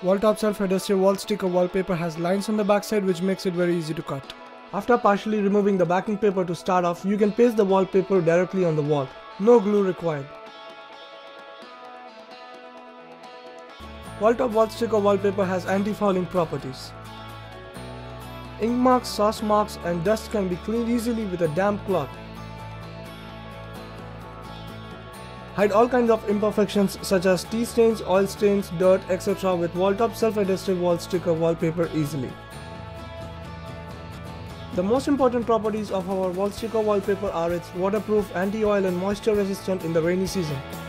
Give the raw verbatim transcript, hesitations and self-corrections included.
Wall-top self-adhesive wall sticker wallpaper has lines on the backside which makes it very easy to cut. After partially removing the backing paper to start off, you can paste the wallpaper directly on the wall. No glue required. Wall-top wall sticker wallpaper has anti-fouling properties. Ink marks, sauce marks and dust can be cleaned easily with a damp cloth. Hide all kinds of imperfections such as tea stains, oil stains, dirt, et cetera with wall-top self-adhesive wall sticker wallpaper easily. The most important properties of our wall sticker wallpaper are its waterproof, anti-oil and moisture resistant in the rainy season.